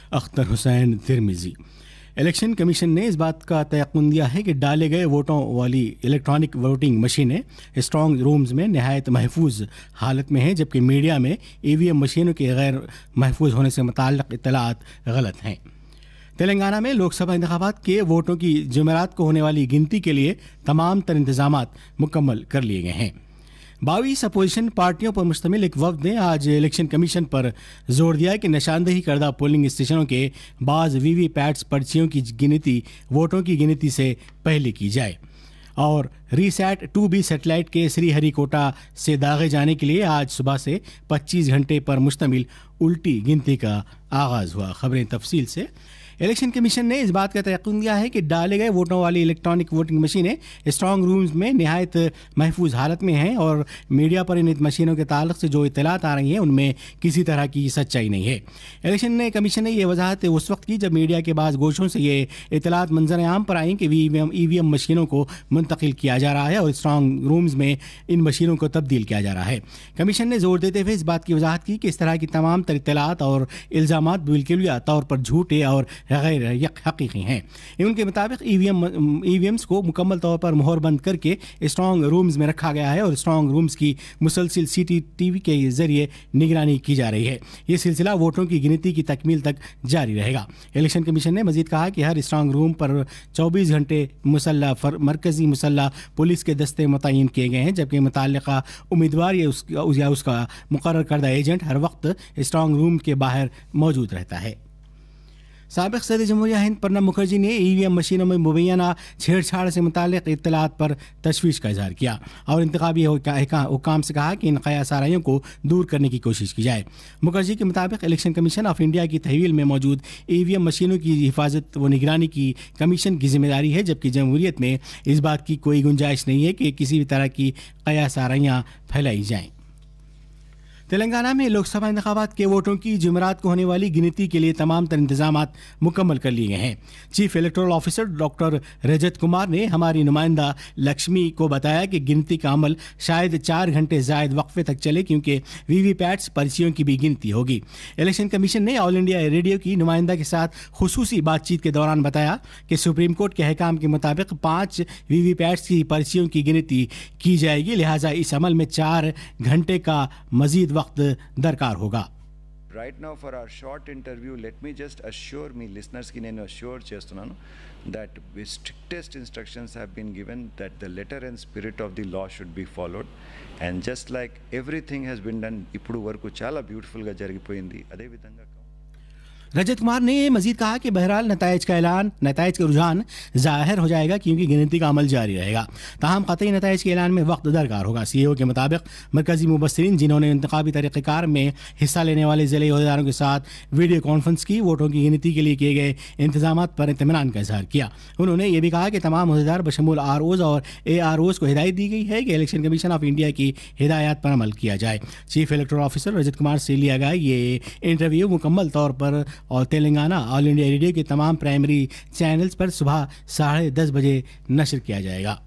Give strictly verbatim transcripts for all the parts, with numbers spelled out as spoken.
Akhtar Hussain Tirmizi. Election commission نے اس بات کا تیقن دیا ہے کہ ڈالے گئے ووٹوں والی الیکٹرانک ووٹنگ مشینیں اسٹرانگ رومز میں نہایت محفوظ حالت میں ہیں، جبکہ میڈیا میں ای وی ایم مشینوں کے غیر محفوظ ہونے سے متعلق اطلاعات غلط ہیں۔ تلنگانہ میں لوک سبھا انتخابات کے ووٹوں کی جمعرات کو ہونے والی گنتی کے لیے تمام تر انتظامات مکمل کر لیے گئے ہیں۔ بائیس اپوزیشن پارٹیوں پر مشتمل ایک وفد نے آج الیکشن کمیشن پر زور دیا کہ نشاندہی کردہ پولنگ اسٹیشنوں کے بعض وی وی پیٹس پرچیوں کی گنتی ووٹوں کی گنتی سے پہلے کی جائے اور RISAT two B satellite کے سری ہری کوٹا سے داغے جانے کے لیے آج صبح سے پچیس گھنٹے پر مشتمل الٹی گنتی کا آغاز ہوا۔ خبریں تفصیل سے۔ الیکشن کمیشن نے اس بات کا تیقن دیا ہے کہ ڈالے گئے ووٹوں والی الیکٹرانک ووٹنگ مشینیں اسٹرانگ رومز میں نہایت محفوظ حالت میں ہیں اور میڈیا پر ان مشینوں کے تعلق سے جو اطلاعات آ رہی ہیں ان میں کسی طرح کی سچائی نہیں ہے۔ الیکشن نے کمیشن نے یہ وضاحت اس وقت کی جب میڈیا کے بعض گوشوں سے یہ اطلاعات منظر عام پر آئیں کہ ای وی ایم مشینوں کو منتقل کیا جا رہا ہے اور اسٹرانگ رومز میں ان مشینوں کو تبدیل کیا جا رہا ہے۔ کمیشن نے زور دیتے ہوئے اس بات کی وضاحت کی کہ اس طرح کی تمام تر اطلاعات اور الزامات بالکلیہ طور پر جھوٹے اور غیر حقیقی ہیں۔ ان کے مطابق ای وی ایم ای وی ایمز کو مکمل طور پر مہر بند کر کے اسٹرانگ رومز میں رکھا گیا ہے اور اسٹرانگ رومز کی مسلسل سی ٹی ٹی وی کے ذریعے نگرانی کی جا رہی ہے۔ یہ سلسلہ ووٹوں کی گنتی کی تکمیل تک جاری رہے گا۔ الیکشن کمیشن نے مزید کہا کہ ہر اسٹرانگ روم پر چوبیس گھنٹے مسلح مرکزی مسلح پولیس کے دستے متعین کیے گئے ہیں، جبکہ متعلقہ امیدوار یا اس کا مقرر کردہ ایجنٹ ہر وقت اسٹرانگ روم کے باہر موجود رہتا ہے۔ سابق صدر جمہوریہ ہند پرنب مکھرجی نے ای وی ایم مشینوں میں مبینہ چھیڑ چھاڑ سے متعلق اطلاعات پر تشویش کا اظہار کیا اور انتخابی حکام سے کہا کہ ان قیاس آرائیوں کو دور کرنے کی کوشش کی جائے۔ مکھرجی کے مطابق الیکشن کمیشن آف انڈیا کی تحویل میں موجود ای وی ایم مشینوں کی حفاظت و نگرانی کی کمیشن کی ذمہ داری ہے، جبکہ جمہوریت میں اس بات کی کوئی گنجائش نہیں ہے کہ کسی بھی طرح کی قیاس آرائیاں پھیلائی جائیں۔ تلنگانہ میں لوک سبھا انتخابات کے ووٹوں کی جمعرات کو ہونے والی گنتی کے لیے تمام تر انتظامات مکمل کر لیے گئے ہیں۔ Chief electoral officer doctor Rajat Kumar نے ہماری نمائندہ لکشمی کو بتایا کہ گنتی کا عمل شاید چار گھنٹے زائد وقفے تک چلے کیونکہ وی وی پیٹس پرچیوں کی بھی گنتی ہوگی۔ الیکشن کمیشن نے آل انڈیا ریڈیو کی نمائندہ کے ساتھ خصوصی بات چیت کے دوران بتایا کہ سپریم کورٹ کے حکام کے مطابق پانچ وی وی پیٹس کی پرچیوں کی گنتی کی جائے گی، لہٰذا اس عمل میں چار گھنٹے کا مزید وقت درکار ہوگا۔ Right now for our short interview, let me just assure me listeners ki nenu assure chestunnanu that the strictest instructions have been given that the letter and spirit of the law should be followed, and just like everything has been done ippudu varaku chala beautiful ga jarigipoyindi ade vidhanga Rajat Kumar نے مزید کہا کہ بہرحال نتائج کا اعلان نتائج کا رجحان ظاہر ہو جائے گا کیونکہ گنتی کا عمل جاری رہے گا، تاہم قطعی نتائج کے اعلان میں وقت درکار ہوگا۔ سی ای او کے مطابق مرکزی مبصرین جنہوں نے انتخابی طریقہ کار میں حصہ لینے والے ضلعی عہدیداروں کے ساتھ ویڈیو کانفرنس کی ووٹوں کی گنتی کے لیے کیے گئے انتظامات پر اطمینان کا اظہار کیا۔ انہوں نے یہ بھی کہا کہ تمام عہدیدار بشمول آر اوز اور اے آر اوز کو ہدایت دی گئی ہے کہ الیکشن کمیشن آف انڈیا کی ہدایات پر عمل کیا جائے۔ Chief electoral officer Rajat Kumar سے لیا گیا یہ انٹرویو مکمل طور پر اور تلنگانہ آل انڈیا ریڈیو کے تمام پرائمری چینلز پر صبح ساڑھے دس بجے نشر کیا جائے گا۔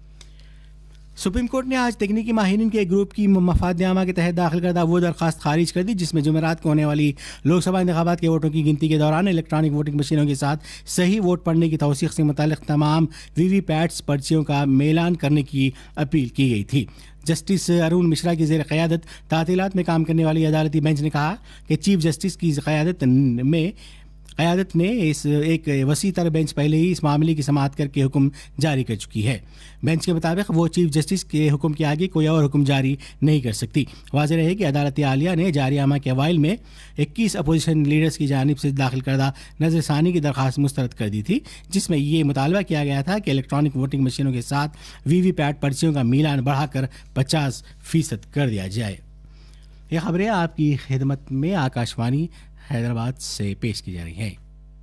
سپریم کورٹ نے آج تکنیکی ماہرین کے ایک گروپ کی مفاد نامہ کے تحت داخل کردہ وہ درخواست خارج کر دی جس میں جمعرات کو ہونے والی لوک سبھا انتخابات کے ووٹوں کی گنتی کے دوران الیکٹرانک ووٹنگ مشینوں کے ساتھ صحیح ووٹ پڑنے کی توثیق سے متعلق تمام وی وی پیٹس پرچیوں کا میلان کرنے کی اپیل کی گئی تھی۔ جسٹس ارون مشرا کی زیر قیادت تعطیلات میں کام کرنے والی عدالتی بینچ نے کہا کہ چیف جسٹس کی قیادت میں قیادت نے اس ایک وسیع تر بینچ پہلے ہی اس معاملے کی سماعت کر کے حکم جاری کر چکی ہے۔ بینچ کے مطابق وہ چیف جسٹس کے حکم کے آگے کوئی اور حکم جاری نہیں کر سکتی۔ واضح رہے کہ عدالت عالیہ نے جاریہ ماہ کے اوائل میں اکیس اپوزیشن لیڈرز کی جانب سے داخل کردہ نظر ثانی کی درخواست مسترد کر دی تھی جس میں یہ مطالبہ کیا گیا تھا کہ الیکٹرانک ووٹنگ مشینوں کے ساتھ وی وی پیٹ پرچیوں کا میلان بڑھا کر پچاس فیصد کر دیا جائے۔ یہ خبریں آپ کی خدمت میں آکاش وانی حیدرآباد سے پیش کی جا رہی ہیں۔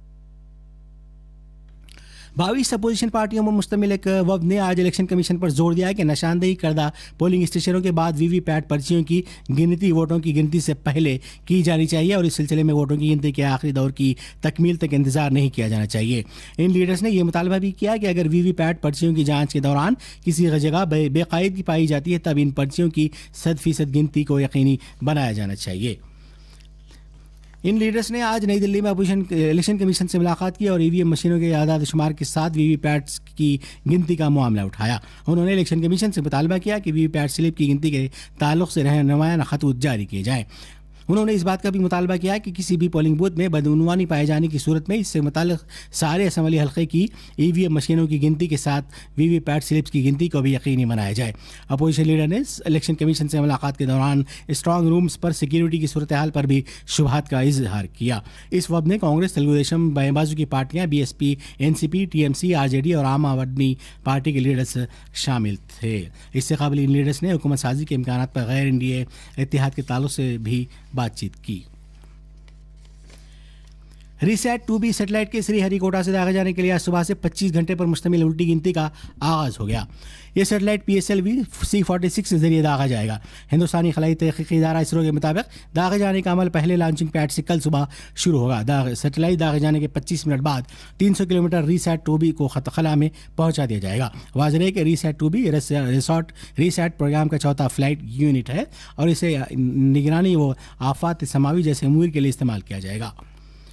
بائیس اپوزیشن پارٹیوں پر مشتمل ایک وفد نے آج الیکشن کمیشن پر زور دیا کہ نشاندہی کردہ پولنگ اسٹیشنوں کے بعد وی وی پیٹ پرچیوں کی گنتی ووٹوں کی گنتی سے پہلے کی جانی چاہیے اور اس سلسلے میں ووٹوں کی گنتی کے آخری دور کی تکمیل تک انتظار نہیں کیا جانا چاہیے۔ ان لیڈرز نے یہ مطالبہ بھی کیا کہ اگر وی وی پیٹ پرچیوں کی جانچ کے دوران کسی جگہ بے قاعدگی پائی جاتی ہے تب ان پرچیوں کی صد فیصد گنتی کو یقینی بنایا جانا چاہیے۔ ان لیڈرز نے آج نئی دلی میں اپوزیشن الیکشن کمیشن سے ملاقات کی اور ای وی ایم مشینوں کے اعداد و شمار کے ساتھ وی وی پیٹس کی گنتی کا معاملہ اٹھایا. انہوں نے الیکشن کمیشن سے مطالبہ کیا کہ وی وی پیٹ سلپ کی گنتی کے تعلق سے رہنمایانہ خطوط جاری کیے جائیں. انہوں نے اس بات کا بھی مطالبہ کیا کہ کسی بھی پولنگ بوتھ میں بدعنوانی پائے جانے کی صورت میں اس سے متعلق سارے اسمبلی حلقے کی ای وی ایم مشینوں کی گنتی کے ساتھ وی وی پیٹ سلپس کی گنتی کو بھی یقینی بنایا جائے. اپوزیشن لیڈر نے الیکشن کمیشن سے ملاقات کے دوران اسٹرانگ رومز پر سیکیورٹی کی صورتحال پر بھی شبہات کا اظہار کیا. اس وفد میں کانگریس، تلگو دیشم، بائیں بازو کی پارٹیاں، B S P, N C P, T M C, R J D اور عام آدمی پارٹی کے لیڈرز شامل تھے. اس سے قبل ان لیڈرز نے حکومت سازی کے امکانات پر غیر انڈیا اتحاد کے تعلق سے بھی بات چیت کی. ریسیٹ ٹو بی سیٹلائٹ کے سری ہری کوٹا سے داغے جانے کے لیے آج صبح سے پچیس گھنٹے پر مشتمل الٹی گنتی کا آغاز ہو گیا. یہ satellite P S L V C forty six کے ذریعے داغا جائے گا. ہندوستانی خلائی تحقیقی ادارہ اسرو کے مطابق داغے جانے کا عمل پہلے لانچنگ پیڈ سے کل صبح شروع ہوگا. سیٹلائٹ داغے جانے کے پچیس منٹ بعد تین سو kilometre RISAT two B کو خلا میں پہنچا دیا جائے گا. واضح ہے کہ ریسیٹ ٹو بی ریسارٹ ریسیٹ پروگرام کا چوتھا فلائٹ یونٹ ہے اور اسے نگرانی و آفات سماوی جیسے امور کے لیے استعمال کیا جائے گا.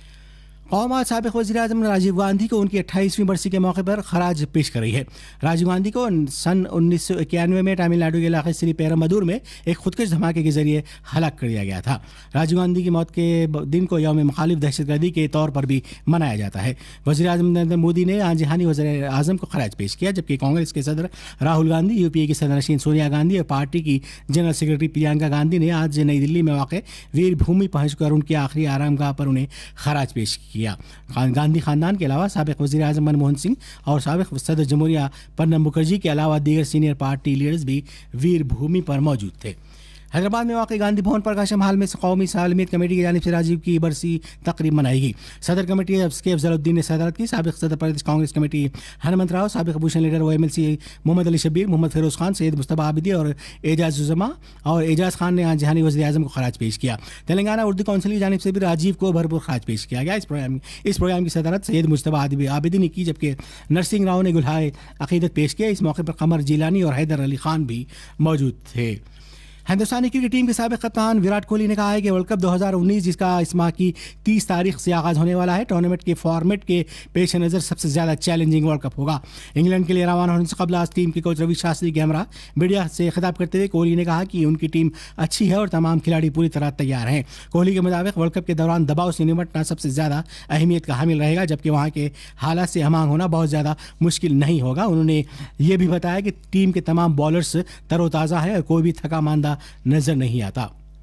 قوم آج سابق وزیر اعظم راجیو گاندھی کو ان کی اٹھائیسویں برسی کے موقع پر خراج پیش کر رہی ہے. راجیو گاندھی کو سن انیس سو اکیانوے میں تامل ناڈو کے علاقے سری پیرمدور میں ایک خودکش دھماکے کے ذریعے ہلاک کر دیا گیا تھا. راجیو گاندھی کی موت کے دن کو یوم مخالف دہشت گردی کے طور پر بھی منایا جاتا ہے. وزیر اعظم نریندر مودی نے آج جہانی وزیر اعظم کو خراج پیش کیا، جبکہ کانگریس کے صدر Rahul Gandhi, U P A کی صدر نشین سونیا گاندھی اور پارٹی کی جنرل سیکرٹری پرینکا گاندھی نے آج نئی دلی میں واقع ویر بھومی پہنچ کر ان کی آخری آرام گاہ پر انہیں خراج پیش کیا. گاندھی خاندان کے علاوہ سابق وزیر اعظم منموہن سنگھ اور سابق صدر جمہوریہ پرنب مکھرجی کے علاوہ دیگر سینئر پارٹی لیڈرز بھی ویر بھومی پر موجود تھے. حیدرآباد میں واقع گاندھی بھون پرکاشم ہال میں قومی سالمیت کمیٹی کی جانب سے راجیو کی برسی تقریب منائی گئی. صدر کمیٹی کے افضل الدین نے صدارت کی. سابق صدر پردیش کانگریس کمیٹی ہنمنت راؤ، سابق اپوزیشن لیڈر و M L C Mohammed Ali Shabbir, Mohammed Feroz Khan, Syed Mustafa Abidi اور اعجاز الزما اور اعجاز خان نے آج جہانی وزیر اعظم کو خراج پیش کیا. تلنگانہ اردو کونسل کی جانب سے بھی راجیو کو بھرپور خراج پیش کیا گیا. اس پروگرام اس پروگرام کی صدارت سید مصطفیٰ عابدی نے کی، جبکہ نرسنگ راؤ نے گلہائے عقیدت پیش کیا. اس موقع پر قمر جیلانی اور حیدر علی خان بھی موجود تھے. ہندوستانی کرکٹ ٹیم کے سابق کپتان وراٹ کوہلی نے کہا ہے کہ ورلڈ کپ دو ہزار انیس، جس کا اس ماہ کی تیس تاریخ سے آغاز ہونے والا ہے، ٹورنامنٹ کے فارمیٹ کے پیش نظر سب سے زیادہ چیلنجنگ ورلڈ کپ ہوگا. انگلینڈ کے لیے روانہ ہونے سے قبل آج ٹیم کے کوچ روی شاستری کے ہمراہ میڈیا سے خطاب کرتے ہوئے کوہلی نے کہا کہ ان کی ٹیم اچھی ہے اور تمام کھلاڑی پوری طرح تیار ہیں. کوہلی کے مطابق ورلڈ کپ کے دوران دباؤ سے نمٹنا سب سے زیادہ اہمیت کا حامل رہے گا، جبکہ وہاں کے حالات سے ہم آہنگ ہونا بہت زیادہ مشکل نہیں ہوگا. انہوں نے یہ بھی بتایا کہ ٹیم کے تمام بالرز تر و تازہ ہیں اور کوئی بھی تھکا ماندہ نظر نہیں آتا.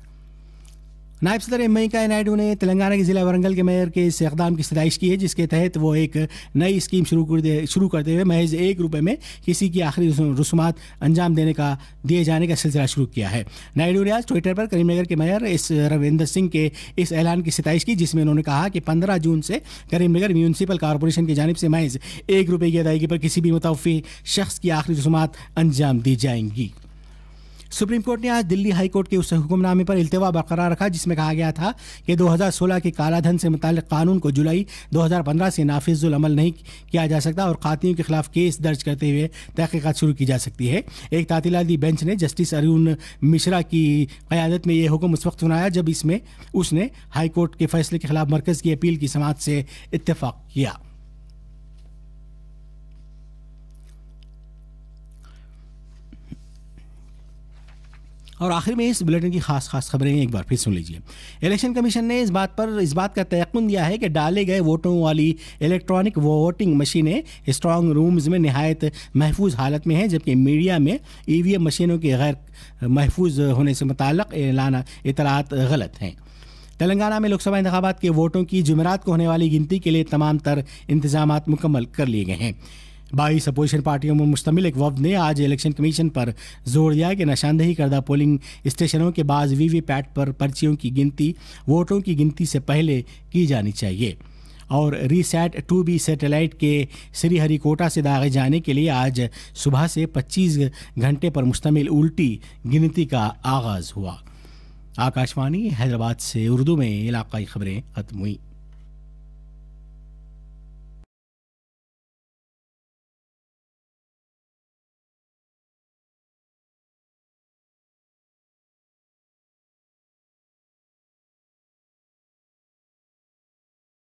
نائب صدر ایم وینکیا نائیڈو نے تلنگانہ کے ضلع ورنگل کے میئر کے اس اقدام کی ستائش کی ہے، جس کے تحت وہ ایک نئی اسکیم شروع کر دے شروع کرتے ہوئے محض ایک روپے میں کسی کی آخری رسومات انجام دینے کا دیے جانے کا سلسلہ شروع کیا ہے. نائیڈو نے آج ٹوئٹر پر کریم نگر کے میئر اس رویندر سنگھ کے اس اعلان کی ستائش کی، جس میں انہوں نے کہا کہ پندرہ جون سے کریم نگر میونسپل کارپوریشن کی جانب سے محض ایک روپے کی ادائیگی پر کسی بھی متوفی شخص کی آخری رسومات انجام دی جائیں گی. سپریم کورٹ نے آج دلی ہائی کورٹ کے اس حکم نامے پر التوا برقرار رکھا جس میں کہا گیا تھا کہ دو ہزار سولہ کے کالا دھن سے متعلق قانون کو جولائی دو ہزار پندرہ سے نافذ العمل نہیں کیا جا سکتا اور قاتلوں کے خلاف کیس درج کرتے ہوئے تحقیقات شروع کی جا سکتی ہے. ایک تعطیلاتی بینچ نے جسٹس ارون مشرا کی قیادت میں یہ حکم اس وقت سنایا جب اس میں اس نے ہائی کورٹ کے فیصلے کے خلاف مرکز کی اپیل کی سماعت سے اتفاق کیا. اور آخر میں اس بلیٹن کی خاص خاص خبریں ایک بار پھر سن لیجیے. الیکشن کمیشن نے اس بات پر اس بات کا تیقن دیا ہے کہ ڈالے گئے ووٹوں والی الیکٹرانک ووٹنگ مشینیں اسٹرانگ رومز میں نہایت محفوظ حالت میں ہیں، جبکہ میڈیا میں ای وی ایم مشینوں کے غیر محفوظ ہونے سے متعلق اعلان اطلاعات غلط ہیں. تلنگانہ میں لوک سبھا انتخابات کے ووٹوں کی جمعرات کو ہونے والی گنتی کے لیے تمام تر انتظامات مکمل کر لیے گئے ہیں. بائیس اپوزیشن پارٹیوں میں مشتمل ایک وفد نے آج الیکشن کمیشن پر زور دیا کہ نشاندہی کردہ پولنگ اسٹیشنوں کے بعض وی وی پیٹ پر پرچیوں کی گنتی ووٹوں کی گنتی سے پہلے کی جانی چاہیے. اور RISAT two B satellite کے سری ہری کوٹا سے داغے جانے کے لیے آج صبح سے پچیس گھنٹے پر مشتمل الٹی گنتی کا آغاز ہوا. آکاشوانی حیدرآباد سے اردو میں علاقائی خبریں ختم ہوئیں.